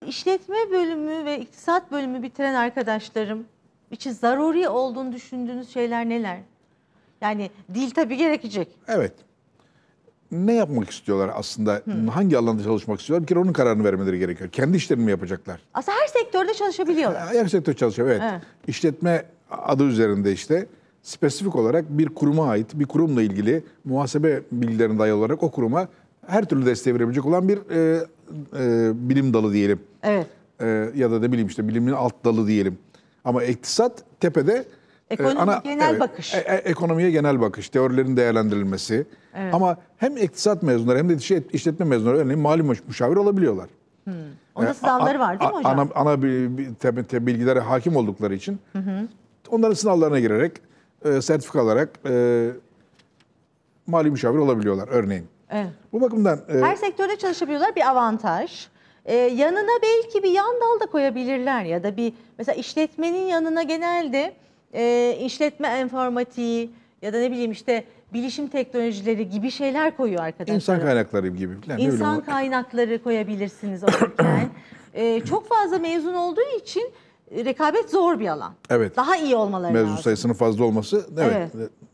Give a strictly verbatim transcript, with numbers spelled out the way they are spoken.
İşletme bölümü ve iktisat bölümü bitiren arkadaşlarım için zaruri olduğunu düşündüğünüz şeyler neler? Yani dil tabii gerekecek. Evet. Ne yapmak istiyorlar aslında? Hmm. Hangi alanda çalışmak istiyorlar? Bir kere onun kararını vermeleri gerekiyor. Kendi işlerini mi yapacaklar? Aslında her sektörde çalışabiliyorlar. Her sektör çalışıyor, evet. evet. İşletme adı üzerinde işte spesifik olarak bir kuruma ait, bir kurumla ilgili muhasebe bilgilerine dayalı olarak o kuruma her türlü desteği verebilecek olan bir e, e, bilim dalı diyelim. Evet. E, ya da ne bileyim işte bilimin alt dalı diyelim. Ama iktisat tepede Ekonomi, e, ana, genel evet, bakış. E, e, ekonomiye genel bakış, teorilerin değerlendirilmesi. Evet. Ama hem iktisat mezunları hem de işletme mezunları örneğin mali müşavir olabiliyorlar. Hmm. Onda sınavları var değil mi hocam? Ana, ana bilgilere hakim oldukları için hı hı. onların sınavlarına girerek e, sertifika alarak e, mali müşavir olabiliyorlar örneğin. Evet. Bu bakımdan e, her sektörde çalışabiliyorlar, bir avantaj. Ee, yanına belki bir yan dal da koyabilirler ya da bir mesela işletmenin yanına genelde e, işletme enformatiği ya da ne bileyim işte bilişim teknolojileri gibi şeyler koyuyor arkadaşlar. İnsan kaynakları gibi. Yani İnsan kaynakları koyabilirsiniz okurken. ee, çok fazla mezun olduğu için rekabet zor bir alan. Evet. Daha iyi olmaları Mezun lazım. sayısının fazla olması evet, evet.